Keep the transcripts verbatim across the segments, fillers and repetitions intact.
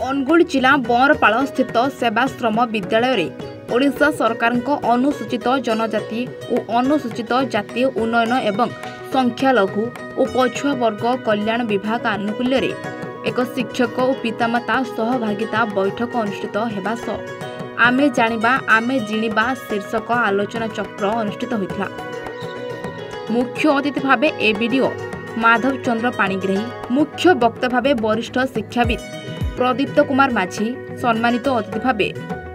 अनुगुल जिला बंरपाल स्थित सेवाश्रम विद्यालय रे ओडिशा सरकार अनुसूचित जनजाति और अनुसूचित जाति उन्नयन एवं संख्यालघु और पछुआ वर्ग कल्याण विभाग आनुकूल्य रे एक शिक्षक और पितामाता सहभागिता बैठक अनुष्ठित हेबा सह आमे जानिबा आमे जिनिबा शीर्षक आलोचना चक्र अनुष्ठित होइथिला। मुख्य अतिथि भावे ए वीडियो माधव चंद्र पाणिग्राही, मुख्य वक्ता भावे वरिष्ठ शिक्षाविद प्रदीप्त कुमार माझी, सम्मानित अतिथि भावे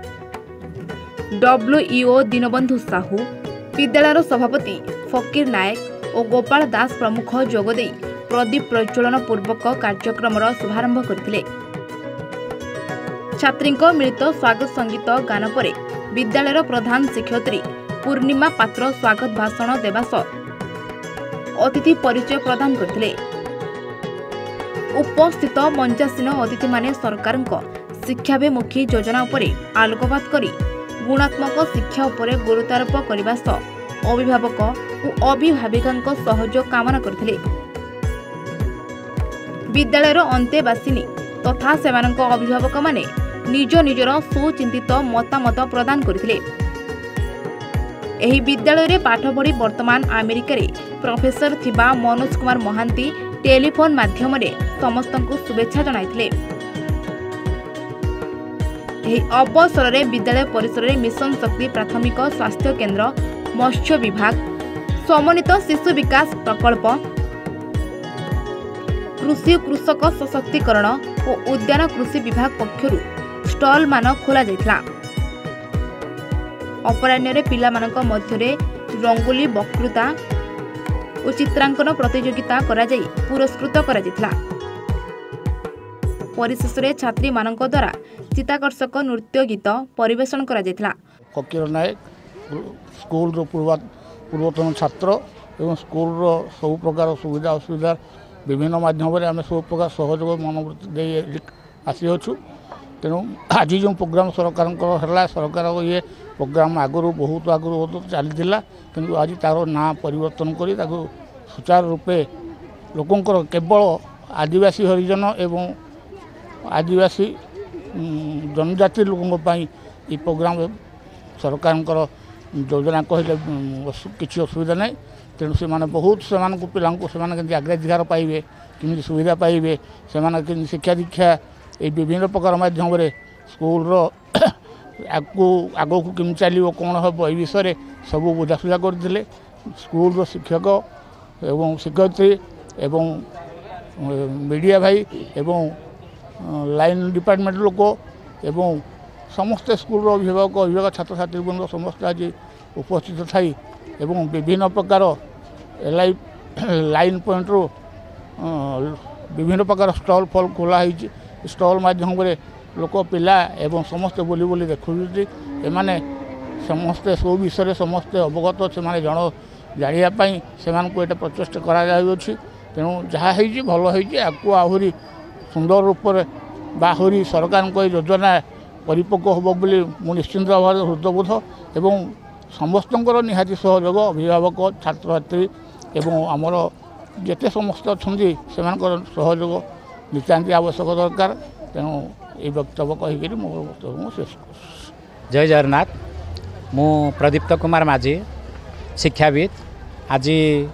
डब्ल्यूईओ दीनबंधु साहू, विद्यालय सभापति फकीर नायक और गोपाल दास प्रमुख जोगदे प्रदीप प्रज्वलन पूर्वक कार्यक्रम शुभारंभ करथिले। छात्री मिलित स्वागत संगीत गान पर विद्यालय प्रधान शिक्षयित्री पूर्णिमा पात्र स्वागत भाषण देवा सह अतिथि परिचय प्रदान करथिले। उपस्थित मंचासीन अतिथि माने सरकार शिक्षाभिमुखी योजना उपरे आलोकपात करी गुणात्मक शिक्षा उपरे गुरुत्वारोप करने सह अभिभावक और अभिभाविका सहयोग कामना करथिले। विद्यालयर अंतेवासिनी तथा सेमानक अभिभावक माने निज निजर सुचिंतित मतामत प्रदान करथिले। एही विद्यालय रे पाठ पढ़ी वर्तमान अमेरिका रे प्रोफेसर थिबा मनोज कुमार महांती टेलीफोन माध्यम रे समस्तंकु शुभेच्छा जणाइथिले। एही अवसर रे विद्यालय परिसर रे मिशन शक्ति प्राथमिक स्वास्थ्य केंद्र, मत्स्य विभाग, समन्वित शिशु विकास प्रकल्प, कृषि कृषक सशक्तिकरण और उद्यान कृषि विभाग पक्षरु स्टॉल मान खोला जाइथिला। अपराह्न रे पिला मानक मध्यरे रंगोली वक्तृता और चित्रांकन प्रतियोगिता करा जाई पुरस्कृत करा जाइथिला। परिशेष रे छात्री मानक द्वारा चित्ताकर्षक नृत्य गीत परिवेषण करा जाइथिला। फकीर नायक स्कूल रो पूर्वतन छात्र एवं स्कूल रो सब प्रकार सुविधा असुविधा विभिन्न माध्यम आम सब प्रकार सहयोग मनोवृत्ति दे आसी अच्छु। तेणु आज जो प्रोग्राम सरकार है सरकार ये प्रोग्राम आगु बहुत आगु चली कि आज तार ना परिवर्तन कर सुचारू रूपे लोकंर केवल आदिवासी हरिजन एवं आदिवासी जनजाति लोकों ये प्रोग्राम सरकार योजना कहले किसी असुविधा ना। तेणु से माने बहुत से पिला से अग्राधिकार पाइबे किमी सुविधा पाइबे से शिक्षा दीक्षा ये विभिन्न प्रकार माध्यम स्कूल आगू आगो को किमी चलो कौन हम ये विषय सब बुझासुझा करते स्कूल शिक्षक एवं शिक्षयित्री एवं मीडिया भाई एवं लाइन डिपार्टमेंट लोक एवं समस्त स्कूल अभिभावक अभिभावक छात्र छात्री बंद समस्त आज उपस्थित थी एवं विभिन्न प्रकार एल लाइन पॉइंट रो विभिन्न प्रकार स्टॉल फल खोला स्टॉल माध्यम लोक पिला एवं समस्ते बोली बोली देखुचे एमाने समस्ते सब विषय समस्ते अवगत से जन जानापी से प्रचेषा कर तेणु जहाँ भल होगी आहरी सुंदर रूप आहरी सरकार योजना परिपक्व हम बोली मु निश्चिंत भाव हृदयबोध एवं समस्तंकर निहाती सहयोग अभिभावक छात्र छात्री एवं आमर जिते समस्त अच्छा से सहयोग नितांति आवश्यक दरकार। तेणु ये वक्तव्य कहीकि मो वक्तव्य शेष कर। जय जगन्नाथ। मु प्रदीप्त कुमार माझी शिक्षाविद। आज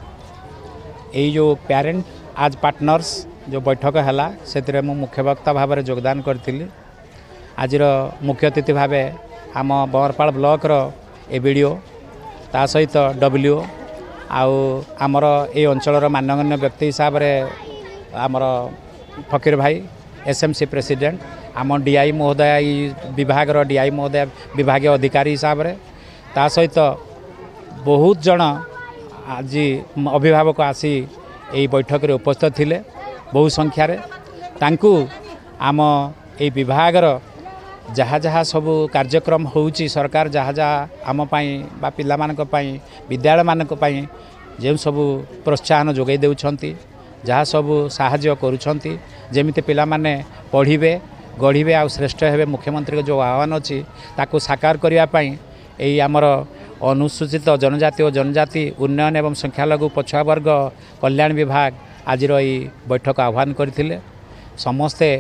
ये जो पेरेंट आज पार्टनर्स जो बैठक है से मुख्य वक्ता भाव में योगदान करी। आज मुख्य अतिथि भाव आम बंरपाल ब्लॉक रो ए वीडियो ता सहित डब्ल्यू आउ आमर ए अंचल मानगण्य व्यक्ति हिसाब से आमर फकीर भाई एसएमसी प्रेसिडेंट आम डीआई महोदय विभाग रो डीआई महोदय विभाग अधिकारी हिसाब से ता सहित बहुत जन आज अभिभावक आसी ए बैठक रे उपस्थित थिले बहु संख्यार तांकु आम ए विभाग रो जहाँ जहाँ सब कार्यक्रम होउची सरकार जहाँ जहाँ आम बा पिला मानक पई विद्यालय मानक पई जे सब प्रोत्साहन जोगाई देउछंती जहाँ सब साहाय्य करुछंती जेमिति पिला माने पढ़िबे गढ़िबे आ श्रेष्ठ हेबे मुख्यमंत्री के जो आह्वान अछि ताकू साकार करिया पई एई आमर अनुसूचित जनजाति और जनजाति उन्नयन एवं संख्यालघु पछुआ वर्ग कल्याण विभाग आज बैठक आह्वान करथिले। समस्ते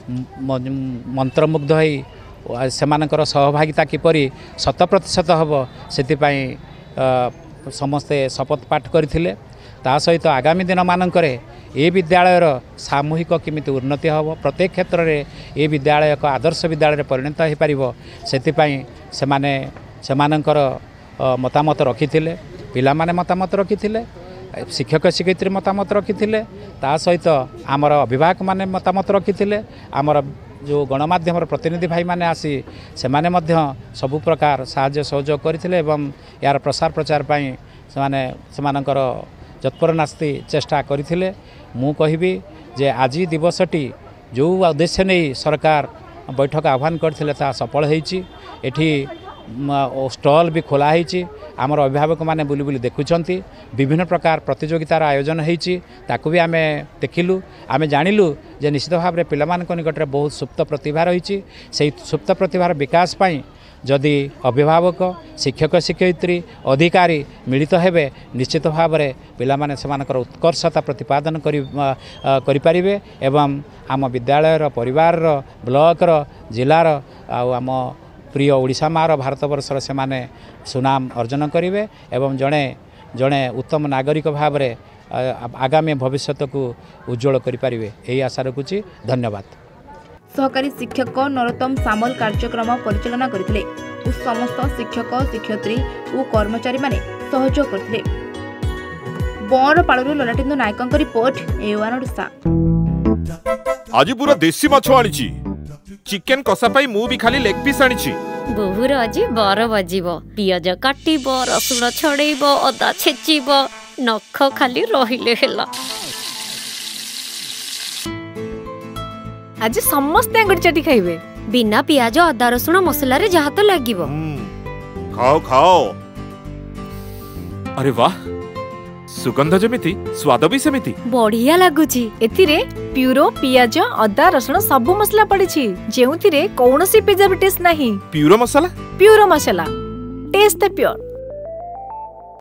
मंत्रमुग्ध हो सेमानकर सहभागिता किपरि शत प्रतिशत हम से समस्ते शपथ पाठ करथिले। ता सहित आगामी दिन मानकर ए विद्यालयर सामूहिक किमिति उन्नति हम प्रत्येक क्षेत्र में ए विद्यालय एक आदर्श विद्यालय परिणत हो पार से माने सेमानकर मतामत रखिथिले पिला माने मतामत रखिथिले शिक्षक शिक्षयित्री मतामत रखिथिले ता सहित आमर अभिभावक माने मतामत रखिथिले आमर जो गणमाध्यम प्रतिनिधि भाई माने आसी से माने मध्य सबु प्रकार साहाय्य सहयोग करथिले एवं यार प्रसार प्रचार पाई से माने सेमानकर जत्पर नास्ति चेष्टा करथिले। मु कहिबी जे आज दिवसटी जो उद्देश्य नहीं सरकार बैठक आह्वान करथिले ता सफल होईची। एठी स्टॉल भी खोला होईची आमर अभिभावक माने बुली बुली देखुछंती विभिन्न प्रकार प्रतियोगितार आयोजन होईची ताकू भी आमे देखिलु आमे जानिलु जे निश्चित भाव में पिलामानक निकटरे बहुत सुप्त प्रतिभा रही से सुप्त प्रतिभार विकास पाई जदि अभिभावक शिक्षक शिक्षयित्री अधिकारी मिलित हेबे निश्चित भाव में पिलामाने सेमानकर उत्कर्षता प्रतिपादन करि करि परिबे एवं आम विद्यालयर परिवार ब्लॉकर जिलार आम प्रिय ओडिशा मार भारत वर्षर से माने सुनाम अर्जन करिवे एवं जड़े जड़े उत्तम नागरिक भाव में आगामी भविष्य को उज्जवल करें यही आशा रखुची। धन्यवाद। सहकारी शिक्षक नरोत्तम सामल कार्यक्रम परिचालना करथिले और समस्त शिक्षक शिक्षयित्री और कर्मचारी माने सहयोग करथिले। बरपाड़ू ललाटेन्दु नायकଙ୍କ रिपोर्ट ए वन ओडिशा। आज पूरा देसी माछ आनिची चिकेन कषा पाई मु भी खाली लेग पीस आनिची। बहुर आज बर बजिबो पियाज काटिबो रसुण छड़ेइबो अदा छेचिबो नख खाली रहिले हेला। आज समस्त आंगुर चाटी खाइबे बिना पियाज अदा रसुण मसला रे जहा तो लागिबो। खाओ खाओ। अरे वाह सुगंध जमिति स्वाद भी सेमिति बढ़िया लागुची। एथिरे प्यूरो पियाज अदा रसुण सब मसला पड़िछि जेउथिरे कोनोसी प्रिजर्वेटिव्स नाही। Puro Masala Puro Masala taste the pure.